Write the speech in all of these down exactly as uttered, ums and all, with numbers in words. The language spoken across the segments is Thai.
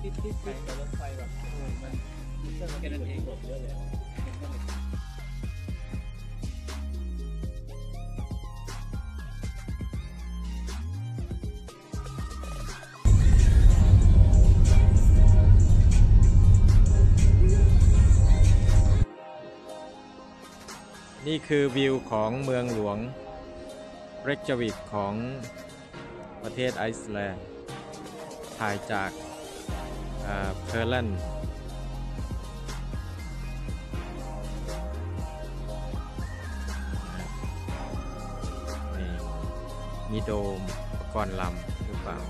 ติดติดติดกับรถไฟแบบโอ้ยมันเครื่องมันแค่นั้นเองหมดเยอะเลยนี่คือวิวของเมืองหลวงเรกจาวิกของประเทศไอซ์แลนด์ถ่ายจากเพอร์เลนนี่มีโดมประกรณ์ลำหรือเปล่า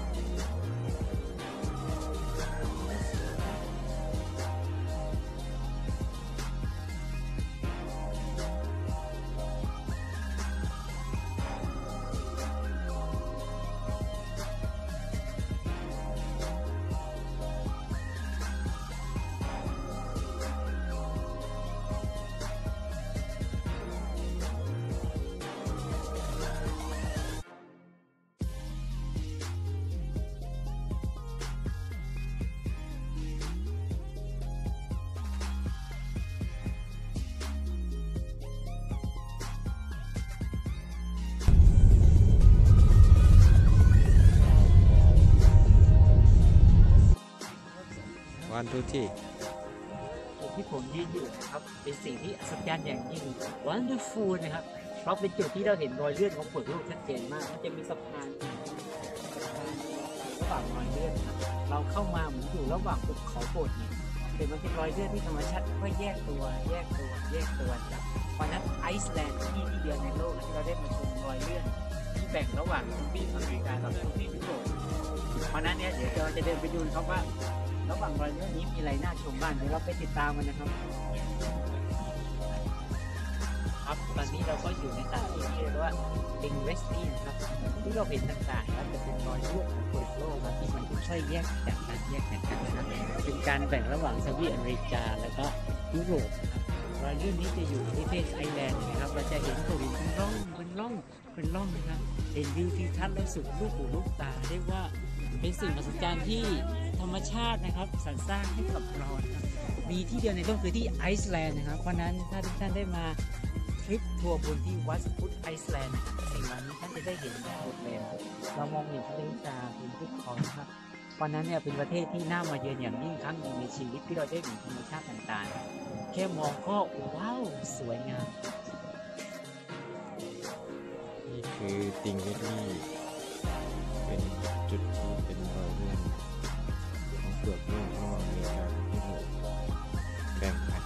วันทุกที่จุดที่ผมยืนอยู่นะครับเป็นสิ่งที่อัศจรรย์อย่างยิ่ง wonderful นะครับเพราะเป็นจุดที่เราเห็นรอยเลือดของเปลือกโลกชัดเจนมากมันจะมีสะพานระหว่างรอยเลือดครับเราเข้ามาเหมือนอยู่ระหว่างภูเขาโขดหินแต่มันเป็นรอยเลือดที่ธรรมชาติค่อยแยกตัวแยกตัวแยกตัวครับเพราะนั้นไอซ์แลนด์ที่ที่เดียวในโลกที่เราได้มาชมรอยเลือดที่แบ่งระหว่างทวีปอเมริกากับทวีปยุโรปเพราะนั้นเนี่ยเดี๋ยวเราจะเดินไปดูครับว่าระหว่างรอยเลือดนี้มีอะไรน่าชมบ้างเดี๋ยวเราไปติดตามกันนะครับครับตอนนี้เราก็อยู่ในสถานที่ที่เรียกว่าดิงเวสตี้นะครับที่เราเห็นต่างๆแล้วจะเป็นรอยเลือดของเปลือกโลกที่มันค่อยแยกจากกันแยกจากกันนะครับเป็นการแบ่งระหว่างทวีปอเมริกาแล้วก็ยุโรปนะครับรอยเลือดนี้จะอยู่ที่ประเทศไอร์แลนด์นะครับเราจะเห็นตัวหินเป็นร่องเป็นร่องเป็นร่องนะครับเห็นวิวทิวทัศน์แล้วสุดลูกหูลูกตาเรียกว่าเป็นสิ่งมหัศจรรย์ที่ธรรมชาตินะครับสรรสร้างให้กับเราครับมีที่เดียวในโลกคือที่ไอซ์แลนด์นะครับเพราะนั้นถ้าทุกท่านได้มาทริปทัวร์บนที่วัดพุทธไอซ์แลนด์นะครับสิ่งเหล่านี้ท่านจะได้เห็นหมดเลยเรามองเห็นทะเลสาบเห็นภูเขาครับเพราะนั้นเนี่ยเป็นประเทศที่น่ามาเยือนอย่างยิ่งครั้งหนึ่งในชีวิตที่เราได้เห็นธรรมชาติต่างๆแค่มองก็ว้าวสวยงามนี่คือติงเวลลี่เป็นจุดที่เป็นรอยเลือดของเปลือกโลกระหว่างอเมริกากับยุโรปแบ่งกัน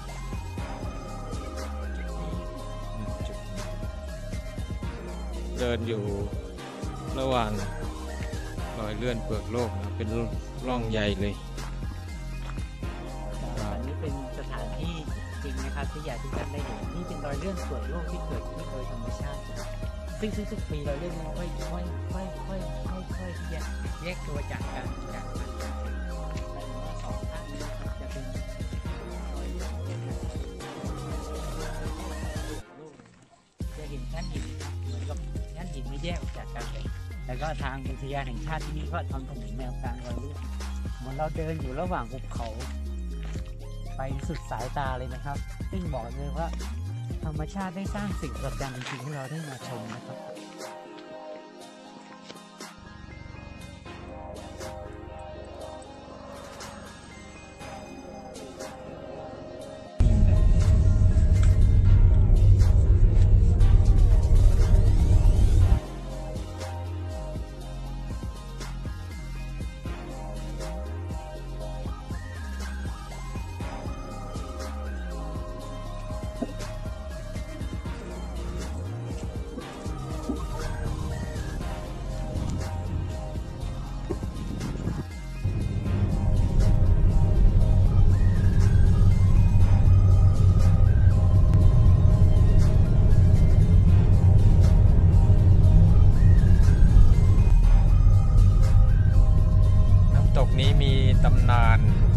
จุดนี้จุดนี้เดินอยู่ระหว่างรอยเลื่อนเปลือกโลกนะเป็นร่องใหญ่เลยอันนี้เป็นสถานที่จริงนะครับที่อยากทุกท่านได้เห็นนี่เป็นรอยเลื่อนเปลือกโลกที่เกิดขึ้นโดยธรรมชาติซึ่งทุกๆปีรอยเลื่อนค่อยๆค่อยๆค่อยๆค่อยๆที่จะแยกตัวจากกันจากกันแต่ว่าสองข้างนี้ครับจะเป็นรอยเลื่อนแยกกันจะเห็นชั้นหินครับเหมือนกับชั้นหินไม่แยกออกจากกันเลยแล้วก็ทางอุทยานแห่งชาติที่นี่ก็ทำถนนแนวกลางรอยเลื่อนเหมือนเราเดินอยู่ระหว่างภูเขาไปสุดสายตาเลยนะครับซึ่งบอกเลยว่าธรรมชาติได้สร้างสิ่งประหลาดจริงๆให้เราได้มาชมนะครับนี้มีตำนาน